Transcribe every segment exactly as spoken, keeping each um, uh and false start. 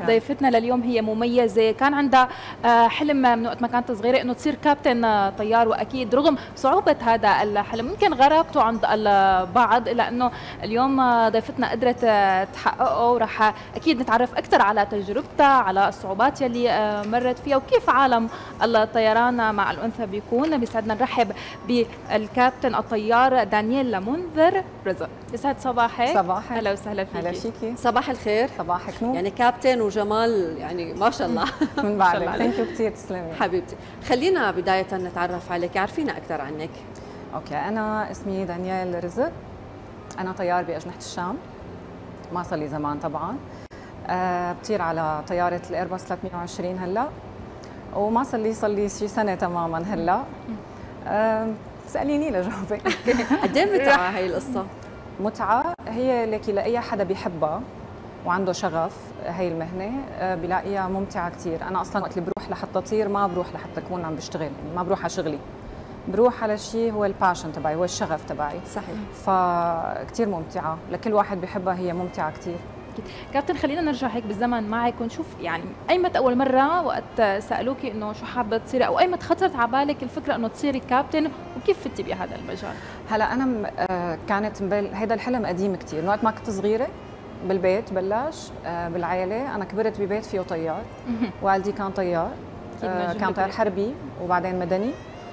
ضيفتنا لليوم هي مميزة، كان عندها حلم من وقت ما كانت صغيرة إنه تصير كابتن طيار، وأكيد رغم صعوبة هذا الحلم يمكن غرابته عند البعض، إلا إنه اليوم ضيفتنا قدرت تحققه، ورح أكيد نتعرف أكثر على تجربتها، على الصعوبات يلي مرت فيها، وكيف عالم الطيران مع الأنثى بيكون. بيسعدنا نرحب بالكابتن الطيار دانييل منذر رزق. يسعد صباحك. صباحك. أهلا وسهلا فيكي. هلا فيكي. صباح الخير. صباحك نور. يعني كابتن وجمال، يعني ما شاء الله. من بعدك. ثانك يو كثير، تسلمي حبيبتي. خلينا بداية نتعرف عليك، عرفينا أكثر عنك. اوكي، أنا اسمي دانييل رزق، أنا طيار بأجنحة الشام، ما صار لي زمان طبعا. أه بطير على طيارة الإيرباص ثلاثمية وعشرين هلا، وما صار لي صار لي شي سنة تماما هلا. أه سأليني لجاوبك. قد ايه متعة هي القصة؟ متعة هي لكي لأي حدا بيحبها وعنده شغف هي المهنة بلاقيها ممتعة كثير. أنا أصلاً وقت اللي بروح لحتى أطير ما بروح لحتى أكون عم بشتغل، يعني ما بروح على شغلي، بروح على شيء هو الباشن تبعي، هو الشغف تبعي. صحيح. فكتير ممتعة، لكل واحد بيحبها، هي ممتعة كثير. كابتن، خلينا نرجع هيك بالزمن معك ونشوف يعني أيمت أول مرة وقت سألوكي إنه شو حابة تصيري، أو أيمت خطرت على بالك الفكرة إنه تصيري كابتن، وكيف فتي بهذا المجال؟ هلا أنا كانت هيدا الحلم قديم كثير، وقت ما كنت صغيرة بالبيت بلش بالعائلة. أنا كبرت ببيت فيه طيار، والدي كان طيار، كان طيار حربي وبعدين مدني،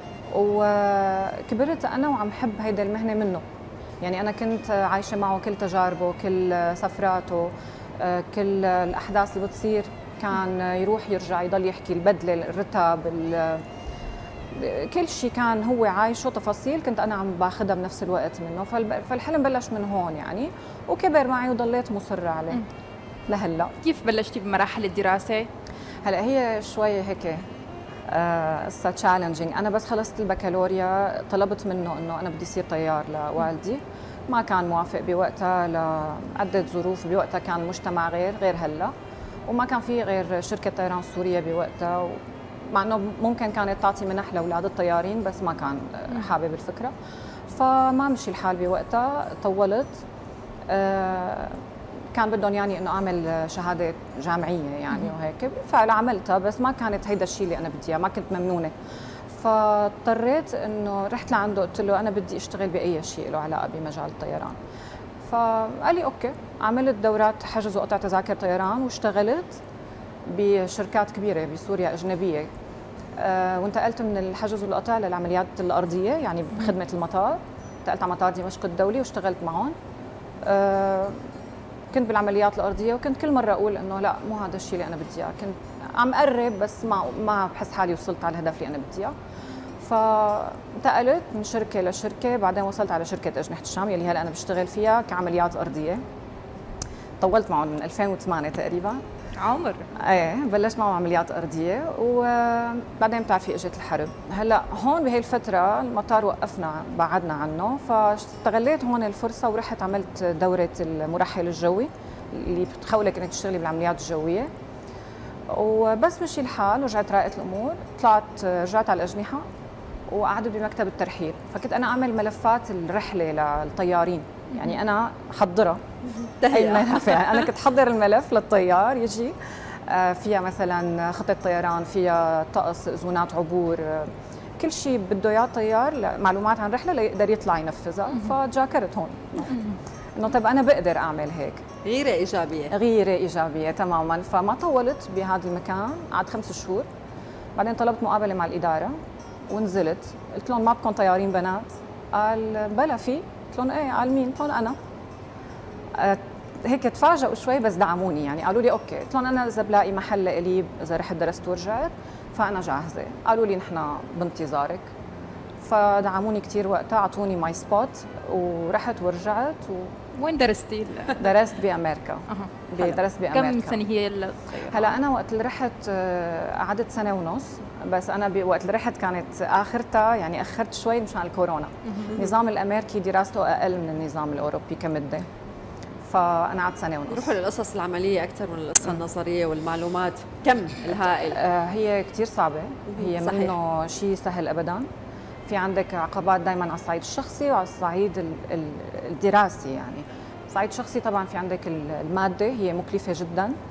وكبرت أنا وعم حب هيدا المهنة منه. يعني أنا كنت عايشة معه كل تجاربه، كل سفراته، كل الأحداث اللي بتصير، كان يروح يرجع يضل يحكي البدلة، الرتب، كل شيء كان هو عايشه، تفاصيل كنت أنا عم باخذها بنفس الوقت منه. فالحلم بلش من هون يعني، وكبر معي وضليت مصرة عليه لهلا. كيف بلشتي بمراحل الدراسة؟ هلا هي شوي هيك قصة تشالنجينج. أنا بس خلصت البكالوريا طلبت منه إنه أنا بدي أصير طيار لوالدي، ما كان موافق بوقتها لعدة ظروف. بوقتها كان المجتمع غير غير هلا، وما كان في غير شركة طيران سوريا بوقتها، مع إنه ممكن كانت تعطي منح لأولاد الطيارين، بس ما كان حابب الفكرة. فما مشي الحال بوقتها، طولت. أه كان بدهم يعني انه اعمل شهاده جامعيه يعني وهيك، بالفعل عملتها، بس ما كانت هيدا الشيء اللي انا بدي اياه، ما كنت ممنونه. فاضطريت انه رحت لعنده قلت له انا بدي اشتغل باي شيء له علاقه بمجال الطيران. فقال لي اوكي. عملت دورات حجز وقطع تذاكر طيران، واشتغلت بشركات كبيره بسوريا اجنبيه. أه وانتقلت من الحجز والقطع للعمليات الارضيه، يعني بخدمه المطار. انتقلت على مطار دمشق الدولي واشتغلت معهم. أه كنت بالعمليات الارضيه، وكنت كل مره اقول انه لا مو هذا الشيء اللي انا بدي اياه، كنت عم قرب بس ما ما بحس حالي وصلت على الهدف اللي انا بدي اياه. فانتقلت من شركه لشركه، بعدين وصلت على شركه اجنحه الشام اللي هلا انا بشتغل فيها كعمليات ارضيه. طولت معهم من ألفين وثمانية تقريبا. عمر. ايه بلشت معهم عمليات ارضيه، وبعدين بتعرفي اجت الحرب. هلا هون بهي الفتره المطار وقفنا، بعدنا عنه، فاستغليت هون الفرصه ورحت عملت دوره المرحل الجوي اللي بتخولك انك تشتغلي بالعمليات الجويه. وبس مشي الحال ورجعت راقت الامور، طلعت رجعت على الاجنحه وقعدت بمكتب الترحيل. فكنت انا اعمل ملفات الرحله للطيارين، يعني انا حضرها هي الملف. يعني انا كنت حضر الملف للطيار يجي فيها مثلا خطه طيران، فيها طقس، اذونات عبور، كل شيء بده اياه الطيار، معلومات عن رحله ليقدر يطلع ينفذها. فتذاكرت هون انه طيب انا بقدر اعمل هيك. غيره ايجابيه. غيره ايجابيه تماما. فما طولت بهذا المكان، قعدت خمس شهور. بعدين طلبت مقابله مع الاداره ونزلت، قلت لهم ما بكون طيارين بنات؟ قال بلا في. قلت لهم ايه. قال مين؟ قلت لهم انا. أه هيك تفاجئوا شوي بس دعموني، يعني قالوا لي اوكي. قلت لهم انا اذا بلاقي محل لإلي، اذا رحت درست ورجعت فانا جاهزه. قالوا لي نحن بانتظارك. فدعموني كثير وقتها، اعطوني ماي سبوت ورحت ورجعت. و... وين درستي؟ درست بامريكا. أه. درست بامريكا. كم سنه هي الطيران؟ هلا انا وقت اللي رحت قعدت سنه ونص، بس انا وقت اللي رحت كانت اخرتها، يعني اخرت شوي مشان الكورونا. النظام الامريكي دراسته اقل من النظام الاوروبي كمده، فانا قعدت سنه ونص. يروحوا للقصص العمليه اكثر من القصه النظريه والمعلومات. كم الهائل. آه هي كثير صعبه، هي صحيح. منه شيء سهل ابدا. في عندك عقبات دائما على الصعيد الشخصي وعلى الصعيد الدراسي. يعني الصعيد الشخصي طبعا في عندك الماده هي مكلفه جدا،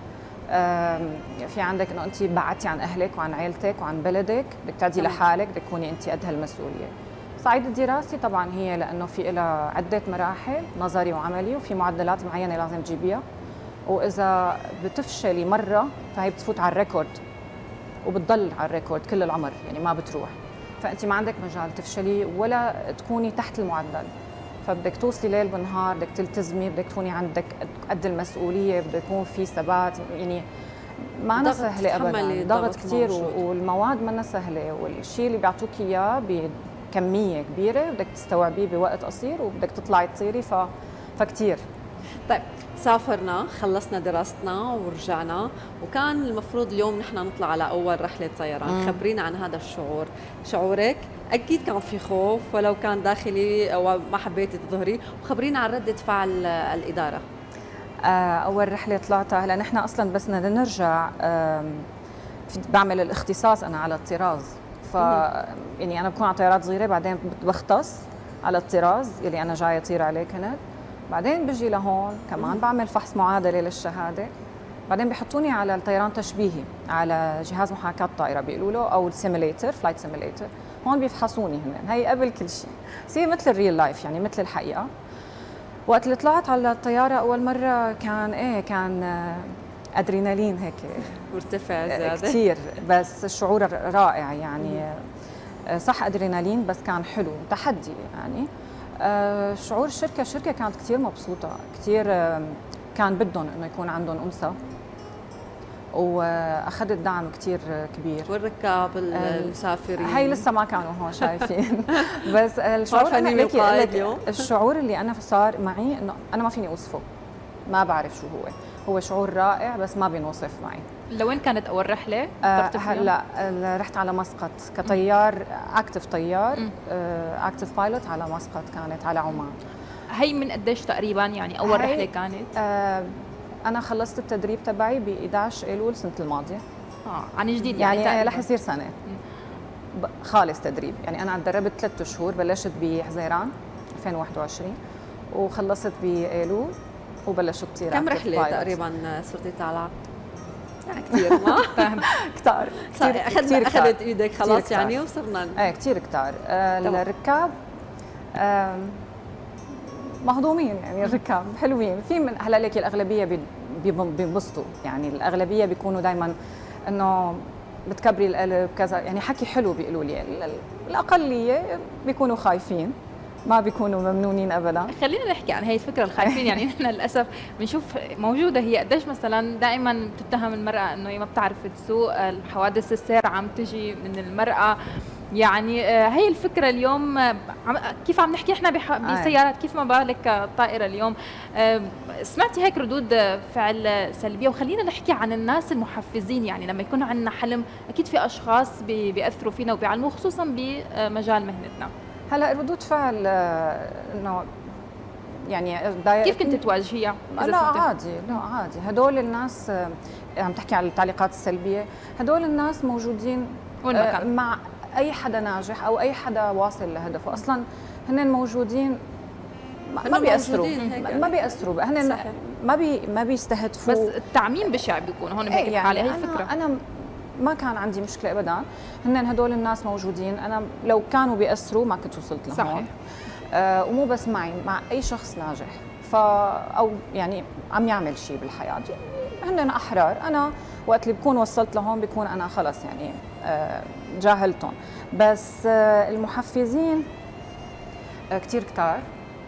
في عندك انه انت بعدتي عن اهلك وعن عائلتك وعن بلدك، بدك تعدي لحالك، بدك تكوني انت قد هالمسؤوليه. صعيد الدراسي طبعا هي لانه في لها عده مراحل نظري وعملي، وفي معدلات معينه لازم تجيبيها، واذا بتفشلي مره فهي بتفوت على الريكورد وبتضل على الريكورد كل العمر، يعني ما بتروح. فانت ما عندك مجال تفشلي ولا تكوني تحت المعدل، فبدك توصلي ليل بنهار، بدك تلتزمي، بدك تكوني عندك قد المسؤوليه، بده يكون في ثبات، يعني ما أنا سهله ابدا، ضغط كثير، والمواد ما سهله، والشيء اللي بيعطوك اياه بكميه كبيره بدك تستوعبيه بوقت قصير وبدك تطلعي تصيري ف... فكتير. طيب سافرنا، خلصنا دراستنا ورجعنا، وكان المفروض اليوم نحن نطلع على اول رحله طيران. خبرينا عن هذا الشعور، شعورك اكيد كان في خوف ولو كان داخلي او ما حبيتي تظهري، وخبرينا عن رده فعل الاداره. اول رحله طلعتها، هلا نحن اصلا بس بدنا نرجع بعمل الاختصاص انا على الطراز، ف يعني انا بكون على طيارات صغيره بعدين بختص على الطراز اللي انا جايه اطير عليه كنت، بعدين بجي لهون كمان بعمل فحص معادله للشهاده، بعدين بحطوني على الطيران تشبيهي على جهاز محاكاه طائره بيقولوا له، او السيميليتر، فلايت سيميليتر. هون بيفحصوني هن، هي قبل كل شيء، بس هي مثل الريل لايف، يعني مثل الحقيقه. وقت اللي طلعت على الطياره اول مره كان ايه كان ادرينالين هيك مرتفع زياده كثير، بس الشعور رائع يعني. صح ادرينالين بس كان حلو، تحدي يعني. آه شعور الشركه الشركه كانت كثير مبسوطه، كثير آه كان بدهم انه يكون عندهم انثى، واخذت دعم كثير كبير. والركاب المسافرين هي لسه ما كانوا هون شايفين بس الشعور أنا اليوم الشعور اللي انا صار معي انه انا ما فيني اوصفه، ما بعرف شو هو هو شعور رائع بس ما بينوصف معي. لوين كانت اول رحله؟ آه هلا رحت على مسقط كطيار اكتف، طيار اكتف بايلوت على مسقط، كانت على عمان. هي من قديش تقريبا يعني اول رحله كانت؟ آه انا خلصت التدريب تبعي ب إحدى عشر ايلول السنه الماضيه. اه عن جديد يعني, يعني رح يصير سنه خالص تدريب، يعني انا تدربت ثلاث شهور، بلشت بحزيران ألفين وواحد وعشرين وخلصت بايلول وبلشت طيران. كم رحله تقريبا صرتي طالعه؟ كثير ما كثار كثير اخذت ايدك خلاص يعني وصرنا ايه كثير كثار. آه الركاب آه مهضومين، يعني الركاب حلوين، في من هلا لك الاغلبيه بينبسطوا، يعني الاغلبيه بيكونوا دائما انه بتكبري القلب كذا، يعني حكي حلو بيقولوا لي. الاقليه بيكونوا خايفين، ما بيكونوا ممنونين ابدا. خلينا نحكي عن هي الفكره الخايفين. يعني نحن للاسف بنشوف موجوده هي قديش مثلا دائما بتتهم المراه انه هي ما بتعرف تسوق، الحوادث السير عم تجي من المراه، يعني هي الفكره اليوم. كيف عم نحكي احنا بسيارات، كيف ما بالك طائره اليوم. سمعتي هيك ردود فعل سلبيه؟ وخلينا نحكي عن الناس المحفزين، يعني لما يكون عندنا حلم اكيد في اشخاص بياثروا فينا وبيعلموا، خصوصا بمجال مهنتنا. هلا ردود فعل انه يعني كيف كنت تواجهيها؟ لا عادي، لا عادي. هدول الناس عم تحكي على التعليقات السلبيه، هدول الناس موجودين مع اي حدا ناجح او اي حدا واصل لهدفه، اصلا هن موجودين ما بيأثروا ما بيأثروا هن ما بي ما بيستهدفوا، بس التعميم بشع بيكون هون بهيك الحاله. هي الفكره. انا ما كان عندي مشكله ابدا، هن هدول الناس موجودين، انا لو كانوا بيأثروا ما كنت وصلت لهون. صحيح. آه ومو بس معي، مع اي شخص ناجح ف او يعني عم يعمل شيء بالحياه، هن احرار. انا وقت اللي بكون وصلت لهون بكون انا خلص يعني آه جاهلتهم. بس آه المحفزين آه كثير كتار.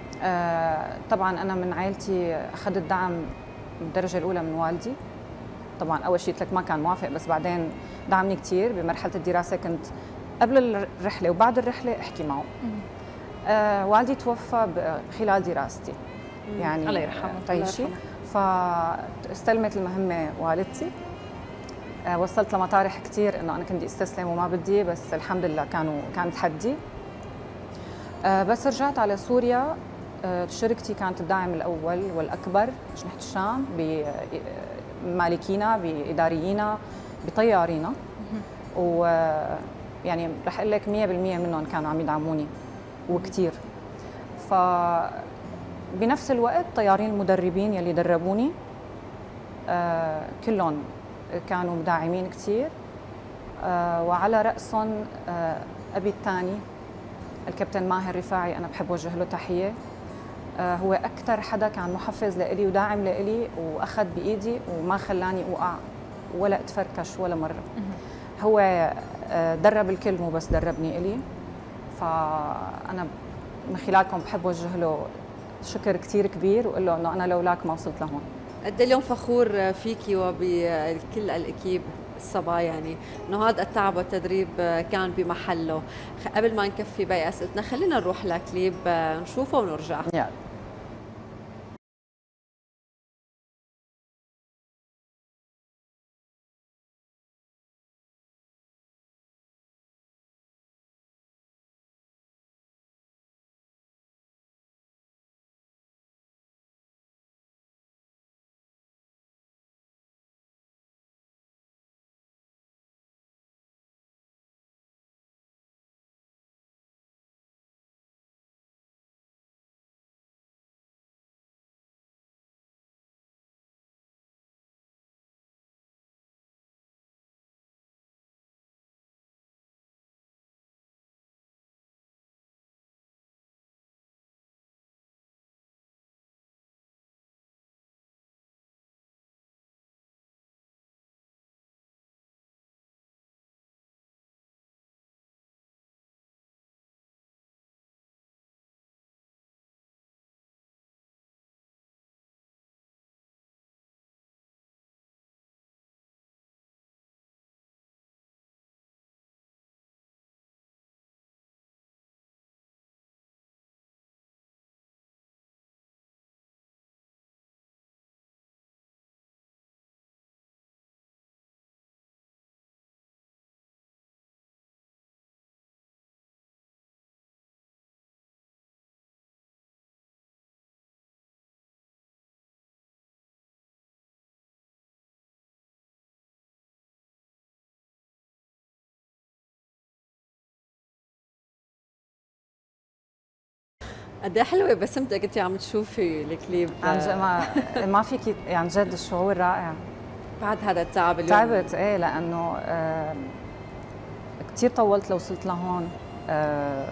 آه طبعا انا من عائلتي اخذت دعم بالدرجه الاولى من والدي. طبعا اول شيء قلت لك ما كان موافق، بس بعدين دعمني كثير بمرحله الدراسه. كنت قبل الرحله وبعد الرحله احكي معه. آه والدي توفى خلال دراستي، يعني الله يرحمه تعيشي. فاستلمت المهمه والدتي. آه وصلت لمطارح كثير انه انا كنت استسلم وما بدي، بس الحمد لله كانوا كان تحدي. آه بس رجعت على سوريا. آه شركتي كانت الداعم الاول والاكبر، جنحة الشام، بمالكينا، باداريينا، بطيارينا. ويعني رح اقول لك مية بالمية منهم كانوا عم يدعموني وكثير. ف بنفس الوقت طيارين المدربين يلي دربوني آه كلهم كانوا مدعمين كثير، آه وعلى راسهم آه ابي الثاني الكابتن ماهر رفاعي، انا بحب اوجه له تحيه. آه هو اكثر حدا كان محفز لإلي وداعم لإلي، واخذ بايدي وما خلاني اوقع ولا اتفركش ولا مره. هو آه درب الكل مو بس دربني إلي، فانا من خلالكم بحب اوجه له شكر كثير كبير واقول له انه انا لولاك ما وصلت لهون. قد اليوم فخور فيكي وبكل الاكيب الصبايا، يعني انه هذا التعب والتدريب كان بمحله. قبل ما نكفي باقي اسئلتنا خلينا نروح لكليب نشوفه ونرجع. يلا. قد ايه حلوه بسمتك انت عم تشوفي الكليب. عن جد ما ما فيك يعني، جد الشعور رائع بعد هذا التعب اليوم. تعبت ايه، لانه آه كثير طولت لوصلت لهون. آه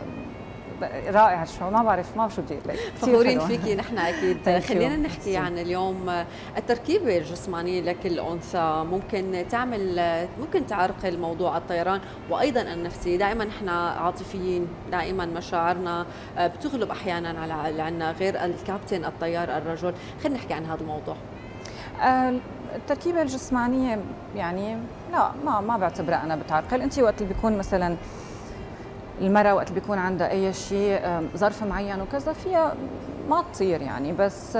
رائع الشعور، ما بعرف ما شو بدي اقول لك. فخورين فيكي نحن اكيد. خلينا نحكي you. عن اليوم التركيبه الجسمانيه لكل انثى، ممكن تعمل ممكن تعرقل موضوع الطيران وايضا النفسي. دائما نحن عاطفيين، دائما مشاعرنا بتغلب احيانا على اللي عندنا، غير الكابتن الطيار الرجل. خلينا نحكي عن هذا الموضوع. التركيبه الجسمانيه يعني لا ما ما بعتبرها انا بتعرقل. انت وقت اللي بيكون مثلا المرأة وقت اللي بيكون عندها أي شيء ظرف معين وكذا فيها ما تطير يعني، بس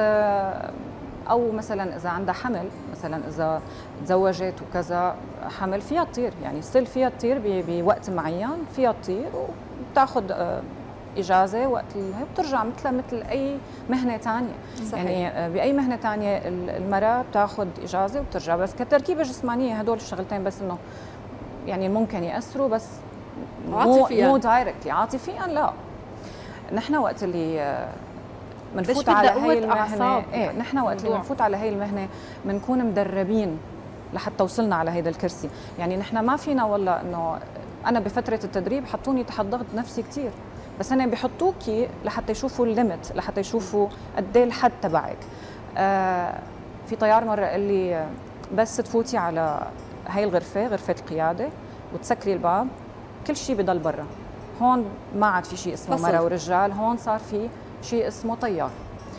أو مثلا إذا عندها حمل، مثلا إذا تزوجت وكذا حمل فيها تطير يعني، ستيل فيها تطير بوقت معين، فيها تطير وبتاخذ إجازة وقت اللي بترجع مثلها مثل أي مهنة ثانية. يعني بأي مهنة ثانية المرأة بتاخذ إجازة وبترجع، بس كتركيبة جسمانية هدول الشغلتين بس إنه يعني ممكن يأثروا، بس عاطفيا مو دايركتلي. عاطفيا لا. نحن وقت اللي بنفوت على هي المهنه، ايه نحن وقت اللي بنفوت على هي المهنه بنكون مدربين لحتى وصلنا على هيدا الكرسي. يعني نحن ما فينا والله انه انا بفتره التدريب حطوني تحت ضغط نفسي كثير، بس انا بحطوكي لحتى يشوفوا الليمت، لحتى يشوفوا قد ايه الحد تبعك. آه في طيار مره قال لي بس تفوتي على هي الغرفه، غرفه القياده، وتسكري الباب كل شيء بضل برا. هون ما عاد في شيء اسمه مرأة ورجال، هون صار في شيء اسمه طيار.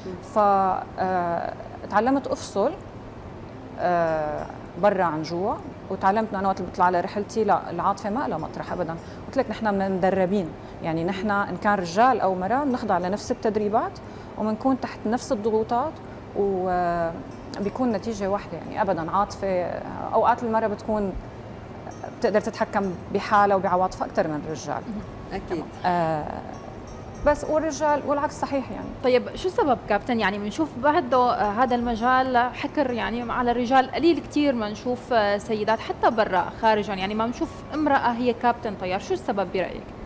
فتعلمت افصل آه برا عن جوا، وتعلمت انه انا وقت بطلع على رحلتي لا، العاطفه ما لها مطرح ابدا. قلت لك نحن مدربين، يعني نحن ان كان رجال او مرأة بنخضع لنفس التدريبات وبنكون تحت نفس الضغوطات وبيكون نتيجه واحده يعني ابدا. عاطفه اوقات المرأة بتكون بتقدر تتحكم بحالها وبعواطفها اكثر من الرجال. اكيد. آه بس والرجال والعكس صحيح يعني. طيب شو السبب كابتن؟ يعني بنشوف بعده هذا المجال حكر يعني على الرجال، قليل كثير ما نشوف سيدات حتى برا خارجا، يعني ما بنشوف امرأة هي كابتن طيار. شو السبب برأيك؟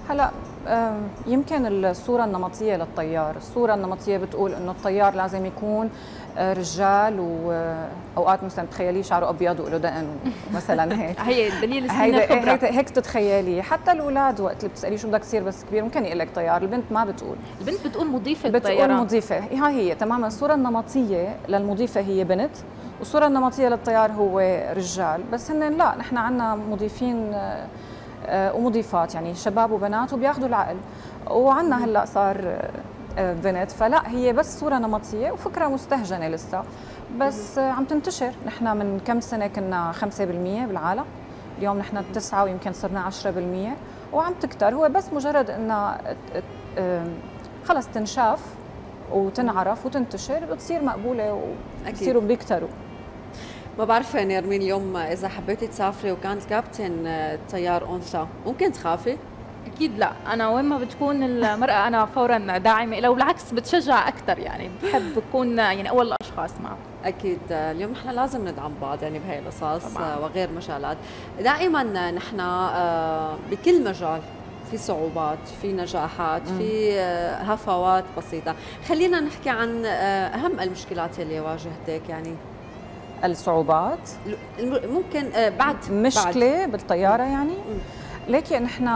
هلا آه، يمكن الصورة النمطية للطيار، الصورة النمطية بتقول انه الطيار لازم يكون آه، رجال، واوقات مثلا تخيليه شعره ابيض وله دقن مثلا هيك. هي دليل سنين هيدا الخبرة. هيك, هيك تتخيلي. حتى الاولاد وقت اللي بتساليه شو بدك تصير بس كبير ممكن يقول لك طيار، البنت ما بتقول. البنت بتقول مضيفة بتقول طيران. مضيفة. هاي هي تماما الصورة النمطية للمضيفة هي بنت، والصورة النمطية للطيار هو رجال. بس هن لا، نحن عندنا مضيفين آه، آه، ومضيفات، يعني شباب وبنات وبياخذوا العقل. وعندنا هلا صار آه، بنت، فلا هي بس صورة نمطية وفكرة مستهجنة لسه، بس آه، عم تنتشر. نحن من كم سنة كنا خمسة بالمية بالعالم، اليوم نحن تسعة ويمكن صرنا عشرة بالمية وعم تكتر. هو بس مجرد انها آه، خلص تنشاف وتنعرف وتنتشر بتصير مقبولة وبصيروا بيكتروا. ما بعرف نيرمين، اليوم اذا حبيتي تسافري وكان الكابتن طيار انثى ممكن تخافي؟ اكيد لا، انا وين ما بتكون المراه انا فورا داعمه لها، وبالعكس بتشجع اكثر، يعني بحب اكون يعني اول الاشخاص معه. اكيد اليوم نحن لازم ندعم بعض يعني بهي القصص وغير مجالات. دائما نحن بكل مجال في صعوبات، في نجاحات، في هفوات بسيطه. خلينا نحكي عن اهم المشكلات اللي واجهتك. يعني الصعوبات ممكن بعد مشكله بعد. بالطياره يعني م. ليكي نحن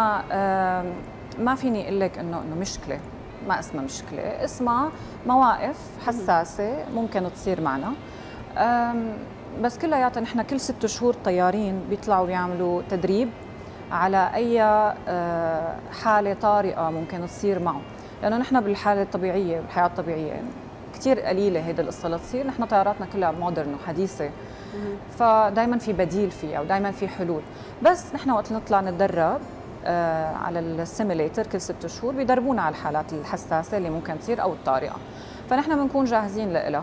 ما فيني اقول لك انه انه مشكله، ما اسمها مشكله، اسمها مواقف حساسه ممكن تصير معنا. بس كلياتها نحن كل ست شهور طيارين بيطلعوا بيعملوا تدريب على اي حاله طارئه ممكن تصير معه، لانه نحن بالحاله الطبيعيه بالحياه الطبيعيه كثير قليله هيدا القصه لتصير. نحن طياراتنا كلها مودرن وحديثه، فدائما في بديل فيها ودائما في حلول. بس نحن وقت نطلع نتدرب آه على السيميليتر كل ست شهور بيدربونا على الحالات الحساسه اللي ممكن تصير او الطارئه، فنحن بنكون جاهزين لها.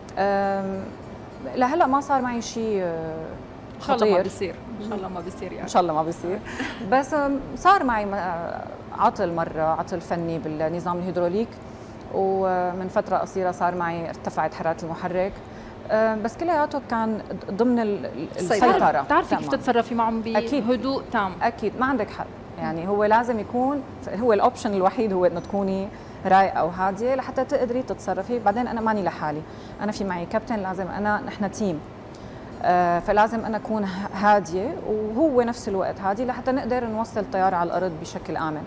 آه لهلا ما صار معي شيء خطير، ان شاء الله ما بيصير، ان شاء الله ما بيصير يعني. ان شاء الله ما بيصير. بس صار معي عطل مره، عطل فني بالنظام الهيدروليك، ومن فتره قصيره صار معي ارتفعت حراره المحرك، بس كلياته كان ضمن السيطره. بتعرفي كيف تتصرفي معهم بهدوء تام. اكيد ما عندك حل، يعني هو لازم يكون، هو الاوبشن الوحيد هو انه تكوني رايقه وهاديه لحتى تقدري تتصرفي. بعدين انا ماني لحالي، انا في معي كابتن، لازم انا نحن تيم، آه فلازم انا اكون هاديه وهو نفس الوقت هادي لحتى نقدر نوصل الطياره على الارض بشكل امن.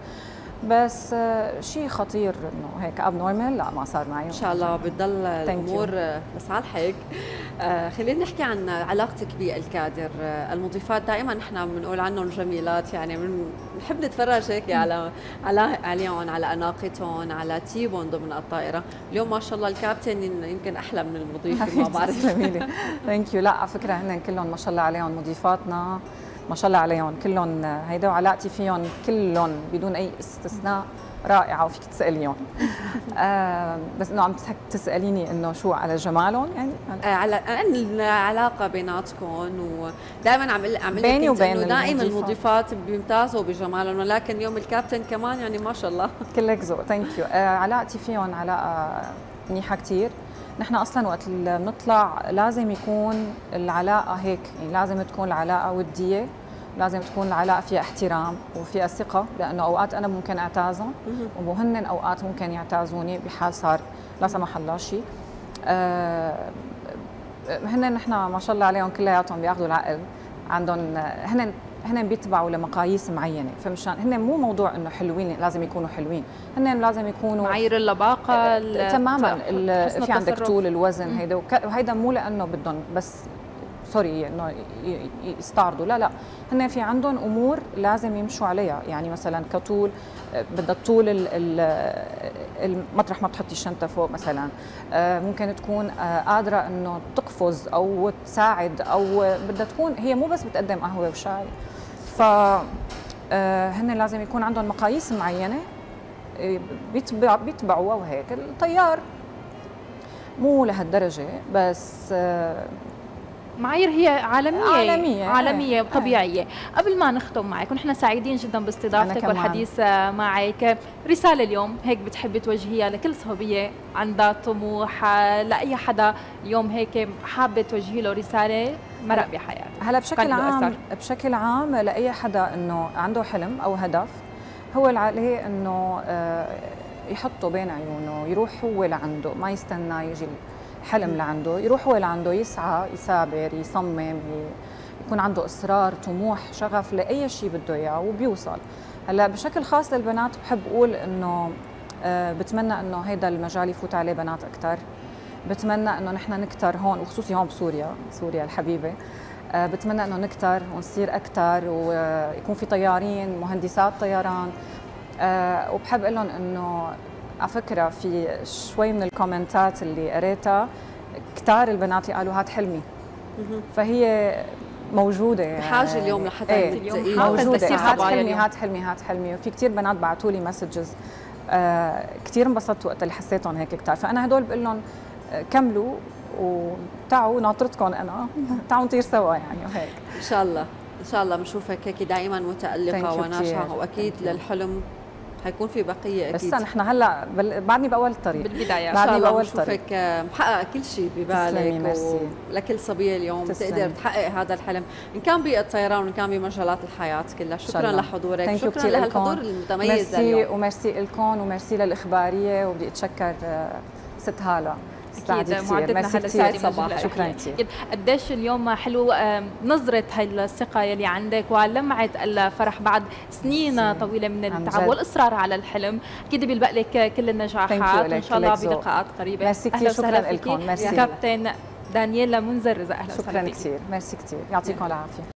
بس آه شيء خطير انه هيك اب نورمال لا ما صار معي. ان شاء الله بتضل الامور لصالحك. آه خلينا نحكي عن علاقتك بالكادر. آه المضيفات دائما نحن بنقول عنهم جميلات، يعني بنحب نتفرج هيك على على عليهم، على اناقتهم، على تيبهم ضمن الطائره. اليوم ما شاء الله الكابتن يمكن احلى من المضيف، ما بعرف. جميله ثانك يو. لا على فكره هن كلهم ما شاء الله عليهم مضيفاتنا ما شاء الله عليهم كلهم هيدا، وعلاقتي فيهم كلهم بدون اي استثناء رائعه وفيك تساليهم. آه بس انه عم تساليني انه شو على جمالهم يعني آه على العلاقه بيناتكم، ودائما عم عم بيني وبين انه دائما المضيفات بيمتازوا بجمالهم، ولكن اليوم الكابتن كمان يعني ما شاء الله كلك ذوق. ثانك يو. آه علاقتي فيهم علاقه منيحه كثير. نحن اصلا وقت اللي بنطلع لازم يكون العلاقه هيك، يعني لازم تكون العلاقه وديه، لازم تكون العلاقه فيها احترام وفيها ثقه، لانه اوقات انا ممكن اعتازهم وهن اوقات ممكن يعتازوني بحال صار لا سمح الله شيء. آه هن نحن ما شاء الله عليهم كلياتهم بياخذوا العقل، عندهم هن هن بيتبعوا لمقاييس معينه، فمشان هن مو موضوع انه حلوين لازم يكونوا حلوين، هن لازم يكونوا معايير اللباقه تماما. في عندك طول الوزن هيدا، وهيدا مو لانه بدهم بس سوري انه يستعرضوا، لا لا هن في عندهم امور لازم يمشوا عليها. يعني مثلا كطول بدها الطول المطرح ما بتحطي الشنطه فوق مثلا، ممكن تكون قادره انه تقفز او تساعد، او بدها تكون هي مو بس بتقدم قهوه وشاي، ف هن لازم يكون عندهم مقاييس معينه بيتبع بيتبعوها. وهيك الطيار مو لهالدرجه، بس معايير هي عالمية عالمية عالمية طبيعية. قبل ما نختم معك، ونحن سعيدين جدا باستضافتك والحديث معك، رسالة اليوم هيك بتحبي توجهيها لكل صحوبية عندها طموح، لأي حدا اليوم هيك حابة توجهي له رسالة مرق بحياته؟ هلا بشكل عام بشكل عام لأي حدا انه عنده حلم او هدف، هو العقلية انه آه، يحطه بين عيونه، يروح هو لعنده، ما يستنى يجي الحلم لعنده، يروح هو لعنده، يسعى، يثابر، يصمم، يكون عنده اصرار، طموح، شغف لاي شيء بده اياه وبيوصل. هلا بشكل خاص للبنات بحب اقول انه آه، بتمنى انه هيدا المجال يفوت عليه بنات اكثر. بتمنى انه نحن نكتر هون، وخصوصي هون بسوريا، سوريا الحبيبه. آه، بتمنى انه نكتر ونصير اكثر، ويكون في طيارين، مهندسات طيران. أه وبحب اقول لهم انه على فكره في شوي من الكومنتات اللي قريتها كتار البنات اللي قالوا هات حلمي، فهي موجوده يعني بحاجه اليوم لحتى ايه اليوم موجوده، هات حلمي هات حلمي هات حلمي. وفي كتير بنات بعثوا لي مسجز، أه كثير انبسطت وقت اللي حسيتهم هيك كتار. فانا هدول بقول لهم كملوا وتعوا ناطرتكم، انا تعوا نطير سوا يعني وهيك. ان شاء الله ان شاء الله بنشوفك هيك دائما متالقه وناجحه، واكيد للحلم حيكون في بقيه اكيد. بس نحن هلا بل... بعدني باول الطريق، بالبدايه ان شاء الله بنشوفك محققه كل شيء ببالك، ولكل صبيه اليوم تقدر تحقق هذا الحلم، ان كان بالطيران وان كان بمجالات الحياه كلها. شكرا لحضورك، شكرا لهالحضور المتميز اليوم. وميرسي لكم وميرسي للاخباريه، وبدي اتشكر ست هاله. أكيد معدتنا هلا سعيد صباح. شكرا كثير. قديش اليوم حلو نظرة هاي الثقة يلي عندك ولمعة الفرح بعد سنين طويلة من التعب والإصرار على الحلم. أكيد بيلبق لك كل النجاحات وإن شاء الله بلقاءات قريبة. ميرسي كثير، شكرا لكم. ميرسي كابتن دانييلا منذر، إذا أهلا شكرا كثير، ميرسي كثير، يعطيكم العافية.